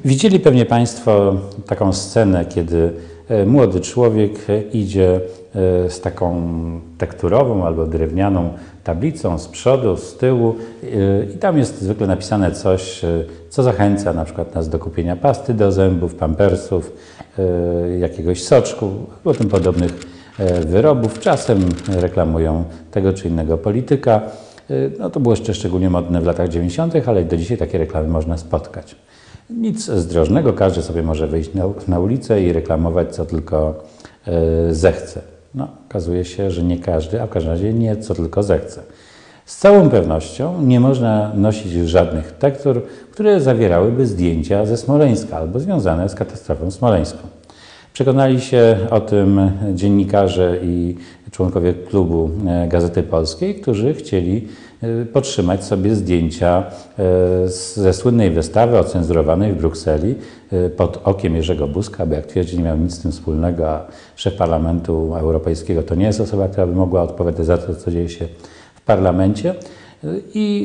Widzieli pewnie Państwo taką scenę, kiedy młody człowiek idzie z taką tekturową albo drewnianą tablicą z przodu, z tyłu i tam jest zwykle napisane coś, co zachęca na przykład nas do kupienia pasty do zębów, pampersów, jakiegoś soczku albo tym podobnych wyrobów. Czasem reklamują tego czy innego polityka. No to było jeszcze szczególnie modne w latach 90., ale do dzisiaj takie reklamy można spotkać. Nic zdrożnego, każdy sobie może wyjść na ulicę i reklamować co tylko zechce. No, okazuje się, że nie każdy, a w każdym razie nie co tylko zechce. Z całą pewnością nie można nosić żadnych tektur, które zawierałyby zdjęcia ze Smoleńska albo związane z katastrofą smoleńską. Przekonali się o tym dziennikarze i członkowie klubu Gazety Polskiej, którzy chcieli podtrzymać sobie zdjęcia ze słynnej wystawy ocenzurowanej w Brukseli pod okiem Jerzego Buzka, bo jak twierdzi, nie miał nic z tym wspólnego, a szef Parlamentu Europejskiego to nie jest osoba, która by mogła odpowiadać za to, co dzieje się w parlamencie. I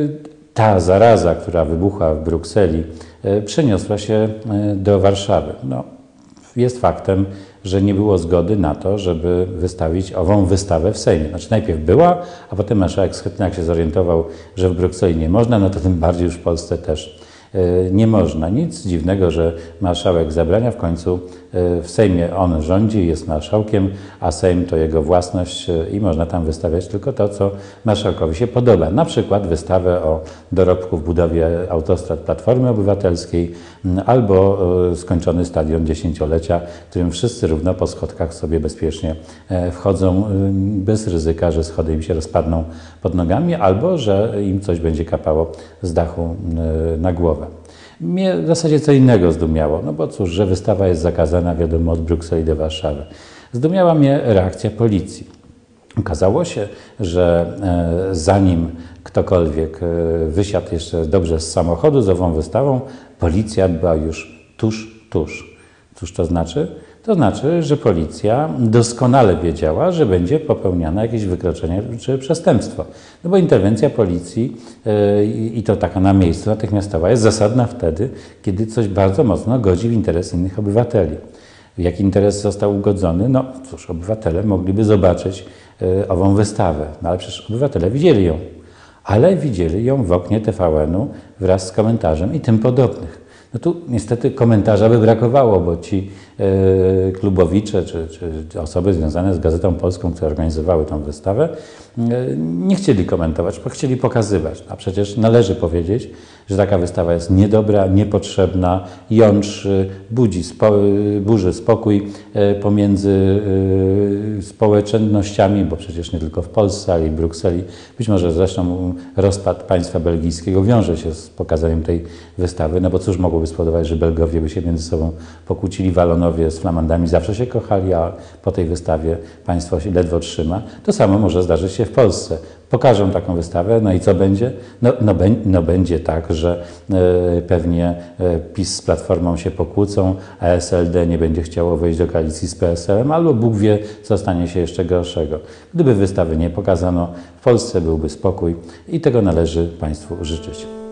ta zaraza, która wybuchła w Brukseli, przeniosła się do Warszawy. No, jest faktem, że nie było zgody na to, żeby wystawić ową wystawę w Sejmie. Znaczy najpierw była, a potem marszałek Schetyniak się zorientował, że w Brukseli nie można, no to tym bardziej już w Polsce też nie można. Nic dziwnego, że marszałek zabrania, w końcu w Sejmie on rządzi, jest marszałkiem, a Sejm to jego własność i można tam wystawiać tylko to, co marszałkowi się podoba. Na przykład wystawę o dorobku w budowie autostrad Platformy Obywatelskiej albo skończony stadion dziesięciolecia, w którym wszyscy równo po schodkach sobie bezpiecznie wchodzą bez ryzyka, że schody im się rozpadną pod nogami albo że im coś będzie kapało z dachu na głowę. Mnie w zasadzie co innego zdumiało, no bo cóż, że wystawa jest zakazana, wiadomo, od Brukseli do Warszawy. Zdumiała mnie reakcja policji. Okazało się, że zanim ktokolwiek wysiadł jeszcze dobrze z samochodu z ową wystawą, policja była już tuż. Cóż to znaczy? To znaczy, że policja doskonale wiedziała, że będzie popełniane jakieś wykroczenie czy przestępstwo. No bo interwencja policji, i to taka na miejscu, natychmiastowa, jest zasadna wtedy, kiedy coś bardzo mocno godzi w interes innych obywateli. Jaki interes został ugodzony? No cóż, obywatele mogliby zobaczyć ową wystawę, no ale przecież obywatele widzieli ją. Ale widzieli ją w oknie TVN-u wraz z komentarzem i tym podobnych. No tu niestety komentarza by brakowało, bo ci klubowicze czy osoby związane z Gazetą Polską, które organizowały tę wystawę, nie chcieli komentować, bo chcieli pokazywać. A przecież należy powiedzieć, że taka wystawa jest niedobra, niepotrzebna, jątrzy, burzy spokój pomiędzy społecznościami, bo przecież nie tylko w Polsce, ale i w Brukseli. Być może zresztą rozpad państwa belgijskiego wiąże się z pokazaniem tej wystawy, no bo cóż mogłoby spowodować, że Belgowie by się między sobą pokłócili, Walonowie z Flamandami zawsze się kochali, a po tej wystawie państwo się ledwo trzyma. To samo może zdarzyć się w Polsce. Pokażą taką wystawę, no i co będzie? No będzie tak, że pewnie PiS z Platformą się pokłócą, a SLD nie będzie chciało wejść do koalicji z PSL-em, albo Bóg wie, co stanie się jeszcze gorszego. Gdyby wystawy nie pokazano, w Polsce byłby spokój i tego należy Państwu życzyć.